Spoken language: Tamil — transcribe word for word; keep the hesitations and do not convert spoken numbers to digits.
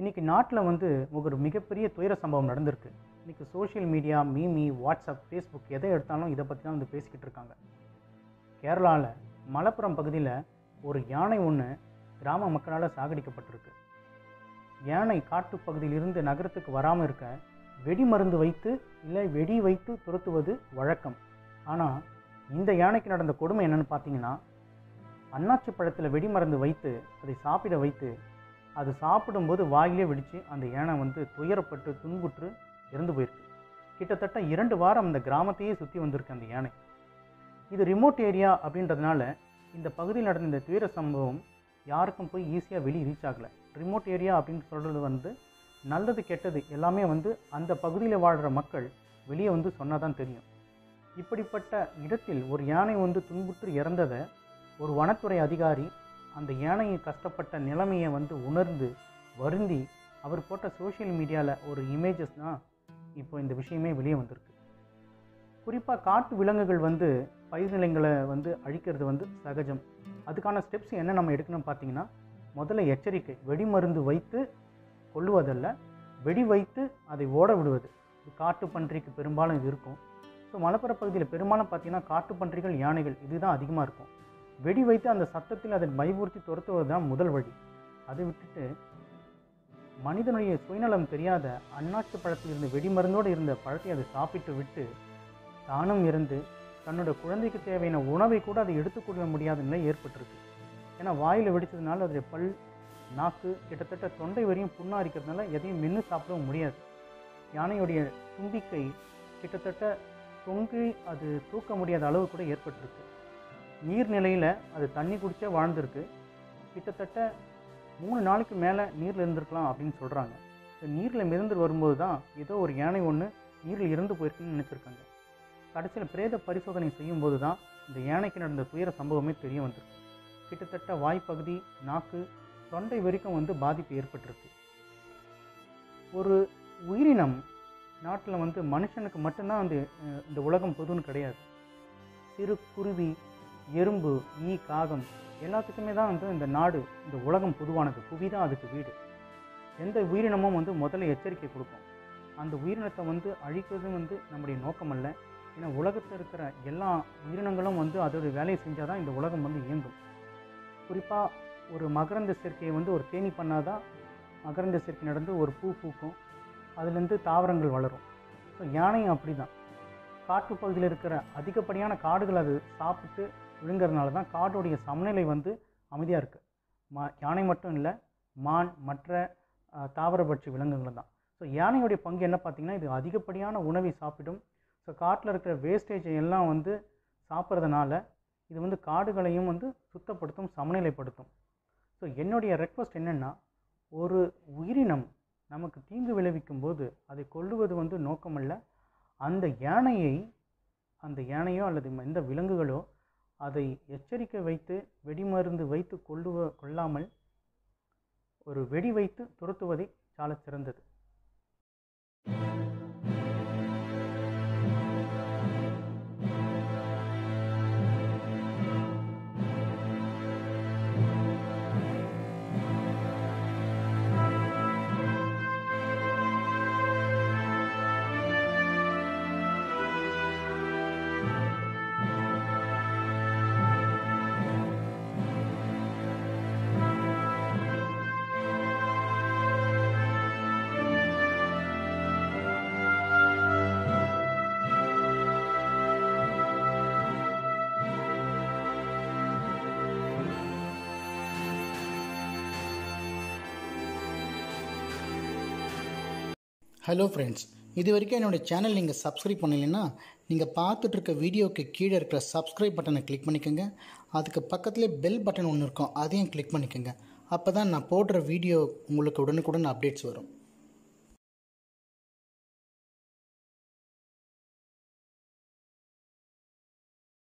இன்றைக்கி நாட்டில் வந்து ஒரு மிகப்பெரிய துயர சம்பவம் நடந்திருக்கு. இன்றைக்கி social media, meme, WhatsApp, Facebook எதை எடுத்தாலும் இதை பற்றி தான் வந்து பேசிக்கிட்டு இருக்காங்க. கேரளாவில் மலப்புரம் பகுதியில் ஒரு யானை ஒன்று கிராம மக்களால் சாகடிக்கப்பட்டிருக்கு. யானை காட்டு பகுதியிலிருந்து நகரத்துக்கு வராமல் இருக்க வெடி மருந்து வைத்து இல்லை வெடி வைத்து துரத்துவது வழக்கம். ஆனால் இந்த யானைக்கு நடந்த கொடுமை என்னென்னு பார்த்தீங்கன்னா, அன்னாச்சி பழத்தில் வெடி மருந்து வைத்து அதை சாப்பிட வைத்து அது சாப்பிடும்போது வாயிலே வெடித்து அந்த யானை வந்து துயரப்பட்டு துன்புற்று இறந்து போயிருக்கு. கிட்டத்தட்ட இரண்டு வாரம் அந்த கிராமத்தையே சுற்றி வந்திருக்கு அந்த யானை. இது ரிமோட் ஏரியா அப்படின்றதுனால இந்த பகுதியில் நடந்த இந்த துயர சம்பவம் யாருக்கும் போய் ஈஸியாக வெளியே ரீச் ஆகலை. ரிமோட் ஏரியா அப்படின்னு சொல்கிறது வந்து நல்லது கெட்டது எல்லாமே வந்து அந்த பகுதியில் வாழ்கிற மக்கள் வெளியே வந்து சொன்னால் தான் தெரியும். இப்படிப்பட்ட இடத்தில் ஒரு யானை வந்து துன்புற்று இறந்ததை ஒரு வனத்துறை அதிகாரி அந்த யானையை கஷ்டப்பட்ட நிலைமையை வந்து உணர்ந்து வருந்தி அவர் போட்ட சோஷியல் மீடியாவில் ஒரு இமேஜஸ் தான் இப்போ இந்த விஷயமே வெளியே வந்திருக்கு. குறிப்பாக காட்டு விலங்குகள் வந்து பயிர் நிலங்களை வந்து அழிக்கிறது வந்து சகஜம். அதுக்கான ஸ்டெப்ஸ் என்ன நம்ம எடுக்கணும்னு பார்த்தீங்கன்னா, முதல்ல எச்சரிக்கை, வெடி மருந்து வைத்து கொல்லுவதல்ல, வெடி வைத்து அதை ஓட விடுவது. இது காட்டு பன்றிக்கு பெரும்பாலும் இது இருக்கும். ஸோ மலைப்புற பகுதியில் பெரும்பாலும் பார்த்திங்கன்னா காட்டு பன்றிகள், யானைகள் இதுதான் அதிகமாக இருக்கும். வெடி வைத்து அந்த சத்தத்தில் அதை பயமுறுத்தி துரத்துவது தான் முதல் வழி. அதை விட்டுட்டு மனிதனுடைய சுயநலம் தெரியாத அன்னாட்டு பழத்தில் இருந்த வெடி மருந்தோடு இருந்த பழத்தை அதை சாப்பிட்டு விட்டு தானும் இருந்து தன்னோட குழந்தைக்கு தேவையான உணவை கூட அதை எடுத்துக்கொள்ள முடியாத நிலை ஏற்பட்டிருக்கு. ஏன்னா வாயில் வெடித்ததுனால அதோடைய பல், நாக்கு கிட்டத்தட்ட தொண்டை வரையும் புண்ணா இருக்கிறதுனால எதையும் மென்று சாப்பிடவும் முடியாது. யானையுடைய தும்பிக்கை கிட்டத்தட்ட தொங்கி அது தூக்க முடியாத அளவு கூட ஏற்பட்டிருக்கு. நீர்நிலையில் அது தண்ணி குடித்தே வாழ்ந்திருக்கு. கிட்டத்தட்ட மூணு நாளைக்கு மேலே நீரில் இருந்திருக்கலாம் அப்படின்னு சொல்கிறாங்க. ஸோ நீரில் மிதந்து வரும்போது தான் ஏதோ ஒரு யானை ஒன்று நீரில் இறந்து போயிருக்குன்னு நினச்சிருக்காங்க. கடைசியில் பிரேத பரிசோதனை செய்யும்போது தான் இந்த யானைக்கு நடந்த துயர சம்பவமே தெரிய வந்திருக்கு. கிட்டத்தட்ட வாய்ப்பகுதி, நாக்கு, தொண்டை வரைக்கும் வந்து பாதிப்பு ஏற்பட்டிருக்கு. ஒரு உயிரினம் நாட்டில் வந்து மனுஷனுக்கு மட்டும்தான் வந்து இந்த உலகம் பொதுன்னு கிடையாது. சிறு குருவி, எறும்பு, ஈ, காகம் எல்லாத்துக்குமே தான் வந்து இந்த நாடு, இந்த உலகம் பொதுவானது. புவி தான் அதுக்கு வீடு. எந்த உயிரினமும் வந்து முதல்ல எச்சரிக்கை கொடுக்கும். அந்த உயிரினத்தை வந்து அழிக்கிறது வந்து நம்முடைய நோக்கம் அல்ல. ஏன்னா உலகத்தில் இருக்கிற எல்லா உயிரினங்களும் வந்து அதோடைய வேலையை செஞ்சால் தான் இந்த உலகம் வந்து இயங்கும். குறிப்பாக ஒரு மகரந்த சேர்க்கையை வந்து ஒரு தேனி பண்ணாதான் மகரந்த சேர்க்கை நடந்து ஒரு பூ பூக்கும், அதுலேருந்து தாவரங்கள் வளரும். ஸோ யானையும் அப்படி தான். காட்டுப்பகுதியில் இருக்கிற அதிகப்படியான காடுகள் அது சாப்பிட்டு விழுங்கிறதுனால தான் காடுடைய சமநிலை வந்து அமைதியாக இருக்குது. மா யானை மட்டும் இல்லை, மான், மற்ற தாவரபட்சி விலங்குகள் தான். ஸோ யானையுடைய பங்கு என்ன பார்த்திங்கன்னா, இது அதிகப்படியான உணவை சாப்பிடும். ஸோ காட்டில் இருக்கிற வேஸ்டேஜை எல்லாம் வந்து சாப்பிட்றதுனால இது வந்து காடுகளையும் வந்து சுத்தப்படுத்தும், சமநிலைப்படுத்தும். ஸோ என்னுடைய ரெக்வஸ்ட் என்னென்னா, ஒரு உயிரினம் நமக்கு தீங்கு விளைவிக்கும் போது அதை கொல்லுவது வந்து நோக்கமல்ல. அந்த யானையை அந்த யானையோ அல்லது எந்த விலங்குகளோ அதை எச்சரிக்கை வைத்து வெடிமருந்து வைத்து கொள்ளுவ கொள்ளாமல் ஒரு வெடி வைத்து துரத்துவதை சால சிறந்தது. ஹலோ ஃப்ரெண்ட்ஸ், இது வரைக்கும் என்னோடய சேனல் நீங்கள் சப்ஸ்கிரைப் பண்ணலைன்னா நீங்கள் பார்த்துட்ருக்க வீடியோவுக்கு கீழே இருக்கிற சப்ஸ்கிரைப் பட்டனை கிளிக் பண்ணிக்கோங்க. அதுக்கு பக்கத்துலேயே பெல் பட்டன் ஒன்று இருக்கும், அதையும் கிளிக் பண்ணிக்கோங்க. அப்போ தான் நான் போடுற வீடியோ உங்களுக்கு உடனுக்குடன் அப்டேட்ஸ் வரும்.